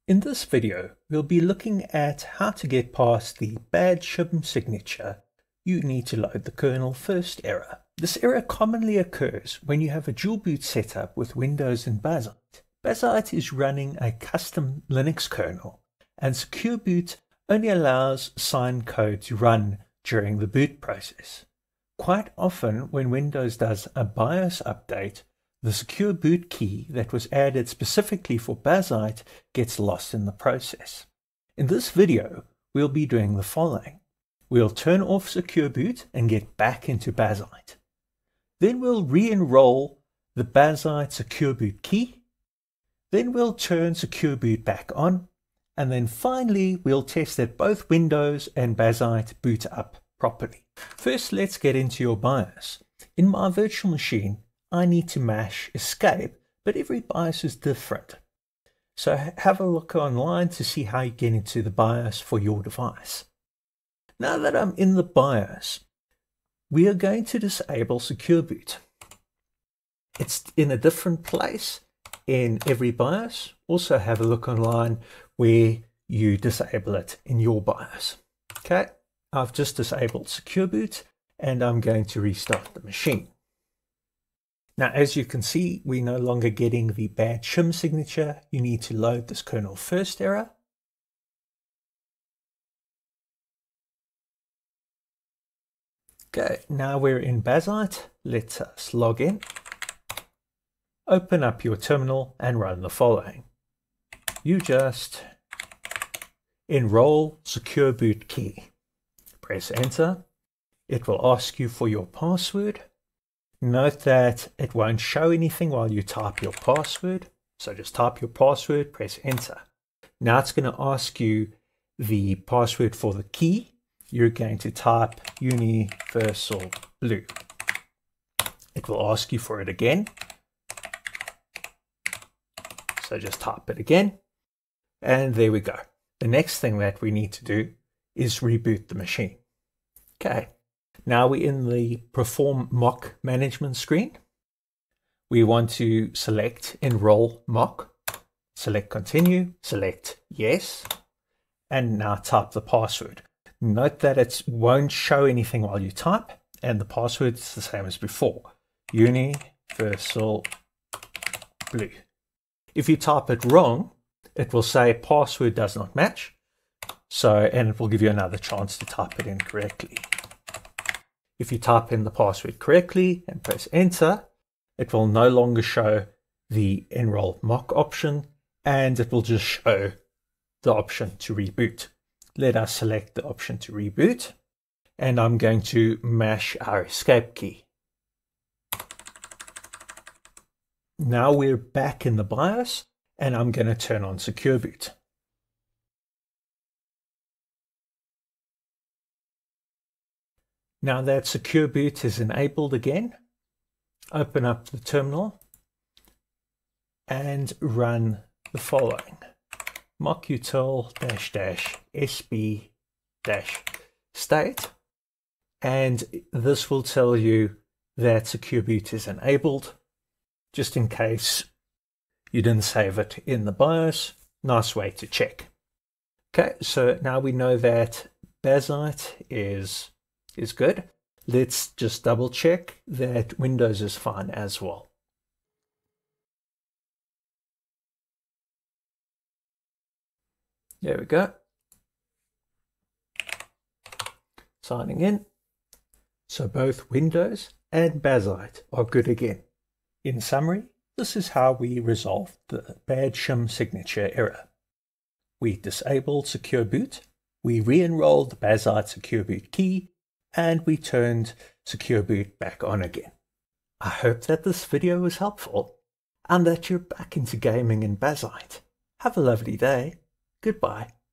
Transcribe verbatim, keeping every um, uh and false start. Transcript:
In this video, we'll be looking at how to get past the bad shim signature "you need to load the kernel first" error. This error commonly occurs when you have a dual boot setup with Windows and Bazzite. Bazzite is running a custom Linux kernel, and Secure Boot only allows signed code to run during the boot process. Quite often, when Windows does a BIOS update, the Secure Boot key that was added specifically for Bazzite gets lost in the process. In this video, we'll be doing the following. We'll turn off Secure Boot and get back into Bazzite. Then we'll re-enroll the Bazzite Secure Boot key. Then we'll turn Secure Boot back on. And then finally, we'll test that both Windows and Bazzite boot up properly. First, let's get into your BIOS. In my virtual machine, I need to mash escape, but every BIOS is different. So have a look online to see how you get into the BIOS for your device. Now that I'm in the BIOS, we are going to disable Secure Boot. It's in a different place in every BIOS. Also have a look online where you disable it in your BIOS. Okay, I've just disabled Secure Boot and I'm going to restart the machine. Now, as you can see, we're no longer getting the bad shim signature. You need to load this kernel first error. Okay, now we're in Bazzite. Let us log in. Open up your terminal and run the following. You just enroll Secure Boot key. Press enter. It will ask you for your password. Note that it won't show anything while you type your password. So just type your password, press enter. Now it's going to ask you the password for the key. You're going to type Universal Blue. It will ask you for it again. So just type it again. And there we go. The next thing that we need to do is reboot the machine. Okay. Now we're in the Perform M O K Management screen. We want to select Enroll M O K, select Continue, select Yes, and now type the password. Note that it won't show anything while you type, and the password is the same as before, Universal Blue. If you type it wrong, it will say password does not match, so and it will give you another chance to type it in correctly. If you type in the password correctly and press enter, it will no longer show the Enroll M O K option, and it will just show the option to reboot. Let us select the option to reboot, and I'm going to mash our escape key. Now we're back in the BIOS, and I'm going to turn on Secure Boot. Now that Secure Boot is enabled again, open up the terminal and run the following. mokutil dash dash sb dash state, and this will tell you that Secure Boot is enabled, just in case you didn't save it in the BIOS. Nice way to check. Okay, so now we know that Bazzite is is good. Let's just double check that Windows is fine as well. There we go. Signing in. So both Windows and Bazzite are good again. In summary, this is how we resolved the bad shim signature error. We disabled Secure Boot, we re-enrolled the Bazzite Secure Boot key, and we turned Secure Boot back on again. I hope that this video was helpful and that you're back into gaming in Bazzite. Have a lovely day. Goodbye.